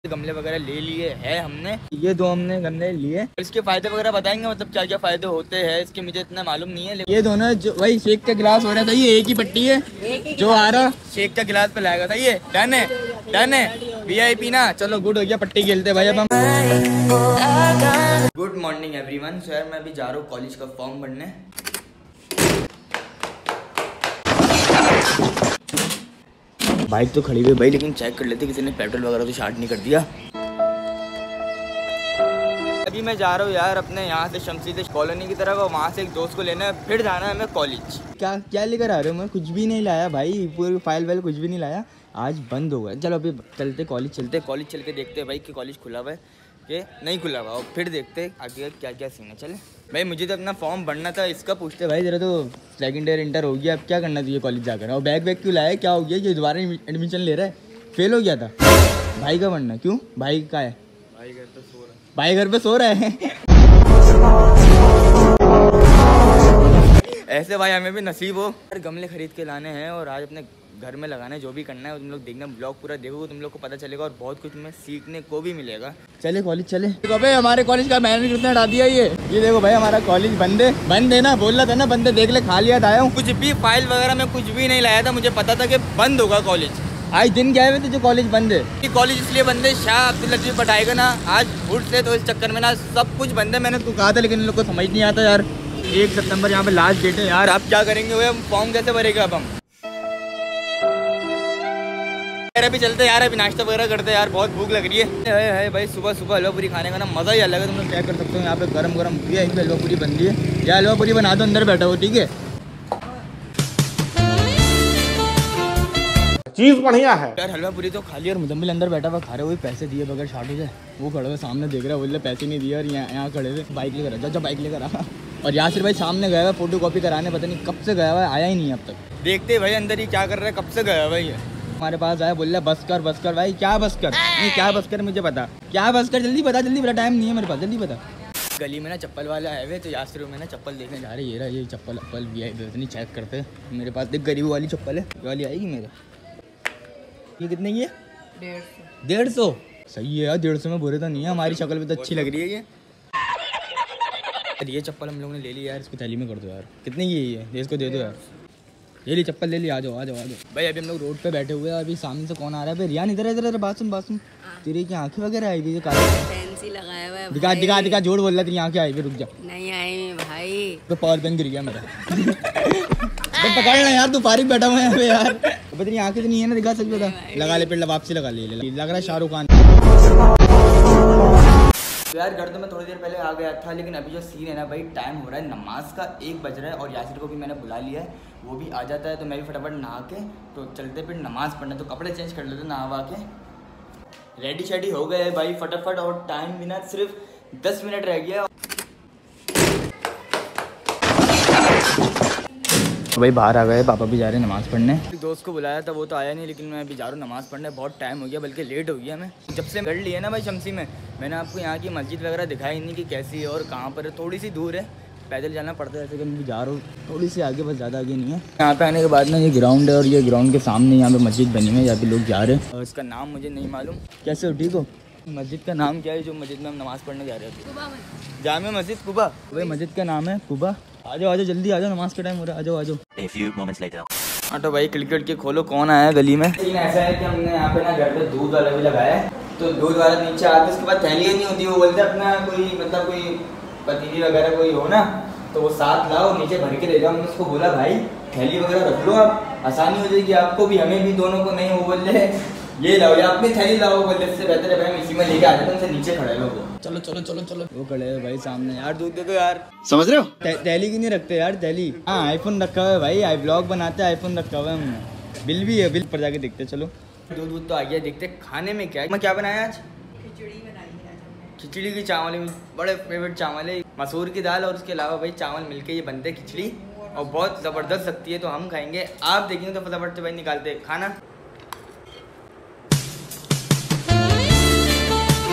गमले वगैरह ले लिए हैं हमने, ये दो हमने गमले लिए। इसके फायदे वगैरह बताएंगे, मतलब क्या क्या फायदे होते हैं इसके, मुझे इतना मालूम नहीं है। ये दोनों जो वही शेक का गिलास हो रहा था, ये एक ही पट्टी है जो आ रहा शेक का गिलास पे लाएगा था। ये डन है, डन है VIP ना। चलो गुड हो गया, पट्टी खेलते भाई अब हम। Good morning everyone. सर मैं अभी जा रहा हूँ कॉलेज का फॉर्म भरने। बाइक तो खड़ी हुई भाई, लेकिन चेक कर लेते किसी ने पेट्रोल वगैरह तो स्टार्ट नहीं कर दिया। अभी मैं जा रहा हूँ यार अपने यहाँ से शमसी से कॉलोनी की तरफ, और वहाँ से एक दोस्त को लेना है, फिर जाना है हमें कॉलेज। क्या क्या लेकर आ रहे हो? मैं कुछ भी नहीं लाया भाई, पूरी फाइल वाइल कुछ भी नहीं लाया, आज बंद हो गया। चलो अभी चलते कॉलेज, चलते कॉलेज चल के देखते हैं भाई कि कॉलेज खुला हुआ है कि नहीं खुला हुआ, और फिर देखते आगे क्या क्या सीन है। चले भाई, मुझे तो अपना फॉर्म भरना था, इसका पूछते भाई। जरा तो सेकंड ईयर इंटर हो गया, अब क्या करना चाहिए कॉलेज जाकर? और बैग वैग क्यों लाया, क्या हो गया? ये दोबारा एडमिशन ले रहा है, फेल हो गया था भाई का भरना। क्यों भाई का है? भाई घर पे सो रहा है। भाई घर पे सो रहा है ऐसे भाई हमें भी नसीब हो। गमले खरीद के लाने हैं और आज अपने घर में लगाना है। जो भी करना है तुम लोग देखना, ब्लॉग पूरा देखोगे तुम लोग को पता चलेगा, और बहुत कुछ तुम्हें सीखने को भी मिलेगा। चले कॉलेज चले। देखो भाई हमारे कॉलेज का मैनेजर कितना हटा दिया ये देखो भाई, हमारा कॉलेज बंद है ना, बोल रहा था ना बंद है, देख ले खा लिया था। कुछ भी फाइल वगैरह में कुछ भी नहीं लाया था, मुझे पता था कि बंद होगा कॉलेज। आज दिन गए हुए थे जो कॉलेज बंद है। कॉलेज इसलिए बंद है, शाह अब्दुल लतीफ पढ़ाएगा ना आज फूट से, तो इस चक्कर में ना सब कुछ बंद है। मैंने तो कहा था लेकिन इन लोग को समझ नहीं आता यार। 1 सितंबर यहाँ पे लास्ट डेट है यार, आप क्या करेंगे हुए? हम फॉर्म कैसे भरेगा अब हम? अभी चलते यार, अभी नाश्ता वगैरह करते यार, बहुत भूख लग रही है भाई। सुबह सुबह हलवा पूरी खाने का ना मज़ा ही अलग है। तुम लोग क्या कर सकते हो, यहाँ पे गरम गरम हलवा पूरी बन रही है। या हलवा पूरी बना दो, अंदर बैठा हो, ठीक है? चीज़ बढ़िया है यार। हलवा पूरी तो खा ली, और मुजम्मिल अंदर बैठा हुआ खा रहे हुए, पैसे दिए बगैर शार्ट हो जाए। वो खड़े हुए सामने देख रहा है, बोल रहे पैसे नहीं दिए, और यहाँ खड़े हुए बाइक लेकर जा, बाइक लेकर आ। और यासिर भाई सामने गया हुआ फोटो कॉपी कराने, पता नहीं कब से गया हुआ है, आया ही नहीं अब तक। देखते भाई अंदर ही क्या कर रहा है, कब से गया हुआ है। हमारे पास आया, बोल रहा बस कर भाई। क्या बस कर? नहीं क्या बस कर, मुझे पता क्या बस कर, जल्दी बता, जल्दी बता, टाइम नहीं है मेरे पास, जल्दी बता। गली में ना चप्पल वाले आए हुए, तो यासिर में ना चप्पल देखने जा रहे। ये रहा ये चप्पल नहीं चेक करते। मेरे पास देख गरीब वाली चप्पल है, ये वाली आएगी मेरे। ये कितने की है? 150। सही है यार, 150 में बुरे तो नहीं है, हमारी शक्ल भी तो अच्छी लग रही है ये चप्पल हम लोगों ने ले ली यार, इसको थैली में कर दो यार। कितने की है ये? इसको दे दो यार, ये ली चप्पल ले ली। आ जाओ भाई। अभी हम लोग रोड पे बैठे हुए हैं, अभी सामने से कौन आ रहा है? रियान इधर बात सुन। तेरी की आंखें वगैरह आई हुई, फैंसी लगाया हुआ है। दिखा झूठ बोल रहा, तेरी आंखें आई हुई। रुक जा, नहीं आई भाई, तो पावर बैंक गिर गया मेरा पकड़ना यार, तू फारिग बैठा हुआ है यार। तेरी आंखें तो नहीं है ना, दिखा सकते था। लगा ले पेड़, वापसी लगा ले, लग रहा है शाहरुख खान। तो यार घर तो मैं थोड़ी देर पहले आ गया था, लेकिन अभी जो सीन है ना भाई, टाइम हो रहा है नमाज का, 1 बज रहा है, और यासिर को भी मैंने बुला लिया है, वो भी आ जाता है, तो मैं भी फटाफट नहा के तो चलते फिर नमाज़ पढ़ने। तो कपड़े चेंज कर लेते, नहा के रेडी शेडी हो गए है भाई फटाफट, और टाइम भी ना सिर्फ 10 मिनट रह गया। भाई बाहर आ गए, पापा भी जा रहे हैं नमाज़ पढ़ने। दोस्त को बुलाया था, वो तो आया नहीं, लेकिन मैं अभी जा रहा हूँ नमाज़ पढ़ने। बहुत टाइम हो गया, बल्कि लेट हो गया। मैं जब से कर लिया ना भाई शमसी में, मैंने आपको यहाँ की मस्जिद वगैरह दिखाई नहीं कि कैसी है और कहाँ पर है। थोड़ी सी दूर है, पैदल जाना पड़ता है, जैसे कि मैं जा रहा हूँ थोड़ी सी आगे, बस ज़्यादा आगे नहीं है। यहाँ पे आने के बाद ना ये ग्राउंड है, और ये ग्राउंड के सामने यहाँ पे मस्जिद बनी हुई है, यहाँ पे लोग जा रहे हैं। और इसका नाम मुझे नहीं मालूम। कैसे हो, ठीक हो? मस्जिद का नाम क्या है जो मस्जिद में हम नमाज़ पढ़ने जा रहे थे? जामिया मस्जिद कुबा। भाई मस्जिद का नाम है कुबा। आ जाओ जल्दी आ जाओ, नमाज का टाइम हो रहा है, आ जाओ। A few moments later. हाँ तो भाई क्रिकेट के खोलो, कौन आया है गली में? लेकिन ऐसा है कि हमने यहाँ पे ना घर पे दूध वाला भी लगाया है, तो दूध वाला नीचे आते उसके बाद थैली नहीं होती, वो बोलते अपना कोई मतलब कोई पतीली वगैरह कोई हो ना, तो वो साथ लाओ, नीचे भर के ले जाओ। हमने उसको बोला भाई थैली वगैरह रख लो, आप आसानी हो जाएगी आपको भी, हमें भी, दोनों को। नहीं वो बोल रहे ये लाओ, या अपनी थैली लाओ, बोल रहे इससे बेहतर है भाई हम इसी में लेके आ जाते, उनसे नीचे खड़े लोग। चलो वो खड़े है भाई सामने यार, दूध दे दो यार। समझ रहे हो? थैली की नहीं रखते यार, थैली। हाँ आईफोन रखा हुआ है भाई, आई ब्लॉग बनाते हैं, आईफोन रखा हुआ है हमने। बिल भी है, बिल पर जाके देखते। चलो दूध तो आ गया, देखते खाने में क्या है। मैं क्या बनाया आज? खिचड़ी बनाई है। खिचड़ी की चावल बड़े फेवरेट चावल है, मसूर की दाल और उसके अलावा भाई चावल मिलके ये बनते खिचड़ी, और बहुत ज़बरदस्त लगती है। तो हम खाएंगे, आप देखेंगे तो फटाफट से भाई निकालते खाना।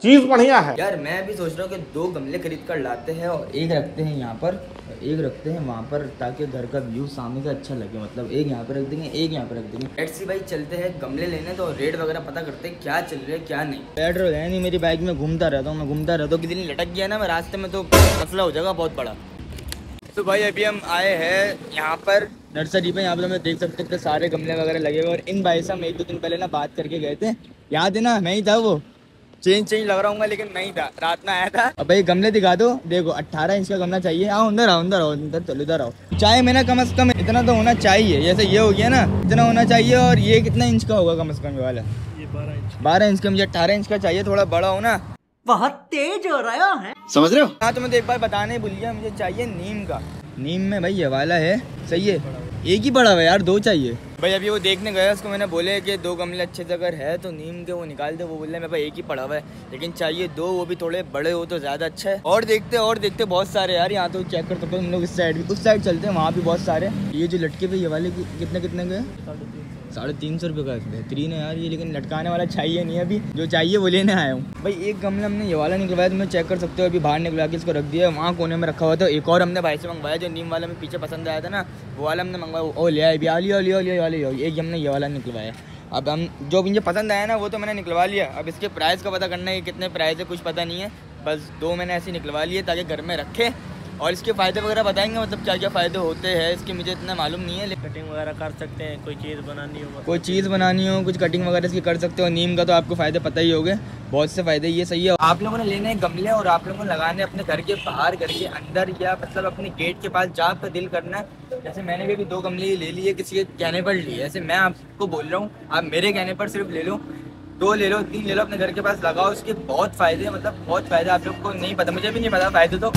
चीज बढ़िया है। यार मैं भी सोच रहा हूँ कि 2 गमले खरीद कर लाते हैं और एक रखते हैं यहाँ पर और एक रखते हैं वहाँ पर, ताकि घर का व्यू सामने से अच्छा लगे। मतलब एक यहाँ पर रख देंगे, एक यहाँ पर रख देंगे। लेट्स सी भाई, चलते हैं गमले लेने, तो रेट वगैरह पता करते हैं क्या चल रहा है क्या नहीं। पेट्रोल है नहीं मेरी बाइक में, घूमता रहता हूँ किसी दिन लटक गया ना मैं रास्ते में तो मसला हो जाएगा बहुत बड़ा। तो भाई अभी हम आए हैं यहाँ पर नर्सरी पे। यहाँ पर हमें देख सकते थे सारे गमले वगैरह लगे हुए, और इन भाई से हम 1-2 दिन पहले ना बात करके गए थे, याद है ना? मैं ही था वो, चेंज लग रहा हूँ लेकिन मैं ही था, रात में आया था। अब भाई गमले दिखा दो, देखो 18 इंच का गमला चाहिए। आओ अंदर आओ, चलो इधर आओ। चाहे मैंने कम से कम इतना तो होना चाहिए, जैसे ये हो गया ना, इतना होना चाहिए। और ये कितना इंच का होगा कम से कम? ये वाला ये 12 इंच का। मुझे 18 इंच का चाहिए, थोड़ा बड़ा हो ना। बहुत तेज हो रहा है, समझ रहे हो? हाँ, तो मैं तो एक बार बताने भूल गया, मुझे चाहिए नीम का। नीम में भाई ये वाला है, सही है। एक ही बड़ा हुआ यार, 2 चाहिए भाई। अभी वो देखने गया, उसको मैंने बोले कि 2 गमले अच्छे से अगर है तो नीम के वो निकाल दे। वो बोल रहे मेरे पास एक ही पड़ा हुआ है, लेकिन चाहिए 2, वो भी थोड़े बड़े हो तो ज़्यादा अच्छा है। और देखते बहुत सारे यार, यहाँ तो चेक कर सकते हो हम लोग। इस साइड भी, उस साइड चलते हैं, वहाँ भी बहुत सारे। ये जो लटके पे ये वाले कितने के? 350 रुपये का। बेहतरीन है यार ये, लेकिन लटकाने वाला चाहिए नहीं, अभी जो चाहिए वो लेने आया हूँ भाई। एक गमला हमने ये वाला निकलवाया, तुम चेक कर सकते हो। अभी बाहर निकलवा के इसको रख दिया, वहाँ कोने में रखा हुआ था। एक और हमने भाई से मंगवाया, जो नीम वाला में पीछे पसंद आया था ना, वो वाला हमने मंगवाया। ओ लिया अभी, लियो। एक हमने ये वाला निकलवाया। अब हम जो मुझे पसंद आया ना वो तो मैंने निकलवा लिया। अब इसके प्राइस का पता करना है कि कितने प्राइस है, कुछ पता नहीं है। बस 2 मैंने ऐसे निकलवा लिए ताकि घर में रखे। और इसके फ़ायदे वगैरह बताएंगे, मतलब क्या क्या फ़ायदे होते हैं इसके, मुझे इतना मालूम नहीं है। कटिंग वगैरह कर सकते हैं, कोई चीज़ बनानी हो, कुछ कटिंग वगैरह इसकी कर सकते हो। नीम का तो आपको फ़ायदे पता ही होंगे, बहुत से फ़ायदे। ये सही है। आप लोगों ने लेने हैं गमले, और आप लोगों को लगाने अपने घर के बाहर, घर के अंदर, या मतलब अपने गेट के पास जहाँ आपका दिल करना है। जैसे मैंने भी 2 गमले ले लिए, किसी के कहने पर लिए। ऐसे मैं आपको बोल रहा हूँ, आप मेरे कहने पर सिर्फ ले लो, 2 ले लो, 3 ले लो, अपने घर के पास लगाओ। इसके बहुत फ़ायदे हैं, मतलब बहुत फ़ायदे। आप लोग को नहीं पता, मुझे भी नहीं पता फ़ायदे तो।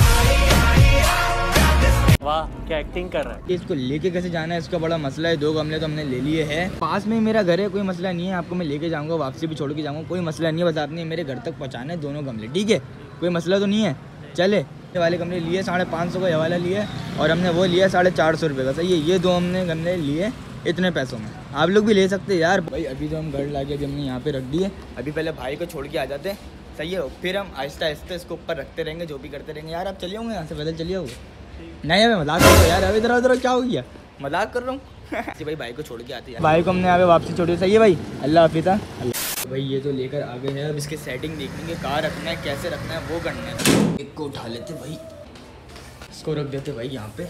वाह क्या एक्टिंग कर रहा है। इसको लेके कैसे जाना है, इसका बड़ा मसला है। 2 गमले तो हमने ले लिए हैं, पास में ही मेरा घर है, कोई मसला नहीं है। आपको मैं लेके जाऊंगा, वापसी भी छोड़ के जाऊंगा, कोई मसला नहीं है। बस आपने मेरे घर तक पहुंचाना है 2 गमले, ठीक है? कोई मसला तो नहीं है। चले, ये वाले गमले लिए 550 का, ये वाला लिए, और हमने वो लिया 450 रुपये का, सही है। ये 2 हमने गमले लिए इतने पैसों में। आप लोग भी ले सकते हैं यार भाई। अभी तो हम घर ला के अभी हमने यहाँ पे रख दिए। अभी पहले भाई को छोड़ के आ जाते हैं, सही है? फिर हम आहिस्ता आहिस्ता इसको ऊपर रखते रहेंगे, जो भी करते रहेंगे। यार आप चलिए होंगे यहाँ से, पैदल चलिए होंगे? नहीं अभी मजाक कर रहा हूँ यार, अभी इधर क्या हो गया, मजाक कर रहा हूँ। भाई को छोड़ के आते हैं, भाई को हमने यहाँ पे वापसी छोड़ी, सही है भाई? अल्लाह हाफिज़। भाई ये तो लेकर आ गए हैं, अब इसकी सेटिंग देखेंगे, कहाँ रखना है, कैसे रखना है, वो करना है। एक को उठा लेते भाई, इसको रख देते भाई यहाँ पे।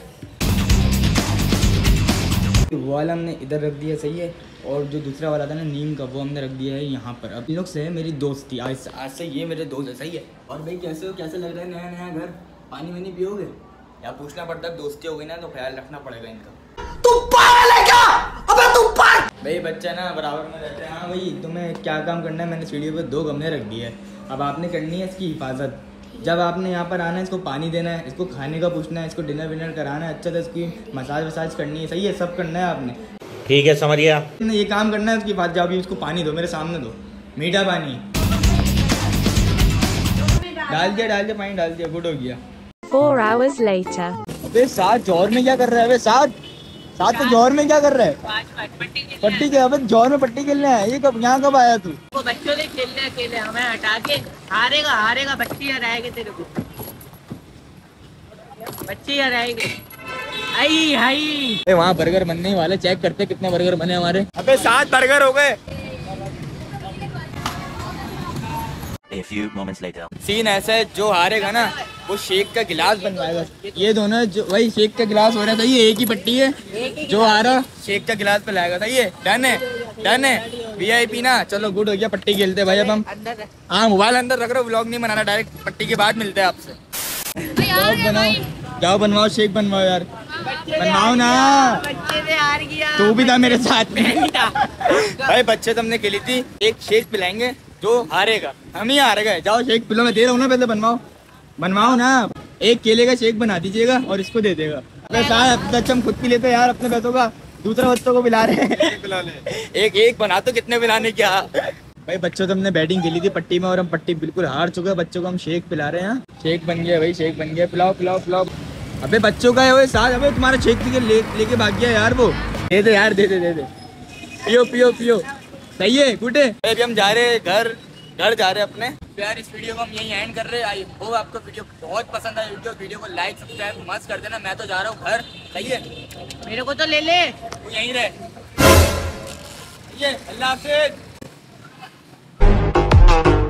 वो वाला हमने इधर रख दिया, सही है। और जो दूसरा वाला था ना नीम का, वो हमने रख दिया है यहाँ पर। अब इन लोग से है मेरी दोस्ती, आज से ये मेरे दोस्त है, सही है। और भाई कैसे हो, कैसे लग रहा है नया घर? पानी वानी पियोगे? या पूछना पड़ता है, दोस्ती हो गई ना तो ख्याल रखना पड़ेगा इनका। तू पागल है क्या? अबे तू पागल! भाई बच्चा ना बराबर में रहते हैं। हाँ भाई, तुम्हें क्या काम करना है? मैंने सीढ़ी पे 2 गमले रख दिए, अब आपने करनी है इसकी हिफाजत। जब आपने यहाँ पर आना है, इसको पानी देना है, इसको खाने का पूछना है, इसको डिनर विनर कराना है, अच्छा से इसकी मसाज वसाज करनी है, सही है? सब करना है आपने, ठीक है, समझ गया। ये काम करना है। उसकी बात जाओ भी, उसको पानी दो, मेरे सामने दो, मीठा पानी। डाल दिया पानी डाल दिया, गुड हो गया। 4 hours later. अबे साथ जौहर में क्या कर रहा है? अबे साथ तो जौहर में क्या कर रहा है? पट्टी के, अबे जौहर में पट्टी खेलने है? ये कब, यहाँ कब आया तू? वो बच्चों से खेलने अकेले, हमें हटा के हारेगा बच्ची हराएंगे तेरे को, बच्ची हराएंगे। आई वहाँ बर्गर बनने वाले, चेक करते कितने बर्गर बने हमारे। अबे 7 बर्गर हो गए। A few moments later. Scene ऐसा है, जो हारेगा ना वो शेक का गिलास बनवाएगा। ये दोनों जो वही शेक का गिलास हो रहा था, ये एक ही पट्टी है, जो हारा शेक का गिलास पिलाएगा, सही है? डन है VIP ना। चलो गुड हो गया, पट्टी खेलते भाई अब हम। हाँ मोबाइल अंदर रख रहे हो, व्लॉग नहीं बनाना, डायरेक्ट पट्टी के बाद मिलते हैं आपसे। जाओ बनवाओ, शेक बनवाओ यार, बनवाओ ना। बच्चे से हार गया, तू भी था मेरे साथ में। भाई बच्चे तो हमने खेली थी, एक शेक पिलाएंगे, जो हारेगा हम ही हारेगा। जाओ शेक पिलो, मैं दे रहा हूँ ना, पहले बनवाओ ना। एक केले का शेक बना दीजिएगा और इसको दे देगा। अच्छा हम खुद पी लेते यार अपने पैसों का, दूसरे बच्चों को पिला रहे हैं। एक बना तो कितने पिलाने क्या भाई। बच्चों तो हमने बैटिंग खेली थी पट्टी में, और हम पट्टी बिल्कुल हार चुके हैं। बच्चों को हम शेक पिला रहे हैं। शेक बन गया भाई, शेक बन गया, पिलाओ। अबे बच्चों का है वो साथ। अबे तुम्हारा शेक पी के लेके भाग गया यार वो। दे दे यार, दे। पियो। सही है गुटे। अभी हम जा रहे हैं घर, घर जा रहे हैं अपने। तो यार इस वीडियो को हम यहीं एंड कर रहे हैं। आई होप आपको वीडियो बहुत पसंद आई। वीडियो को लाइक सब्सक्राइब मस्त कर देना। मैं तो जा रहा हूँ घर, सही है? मेरे को तो ले ले। तू यहीं रहे। ये अल्लाह हाफिज।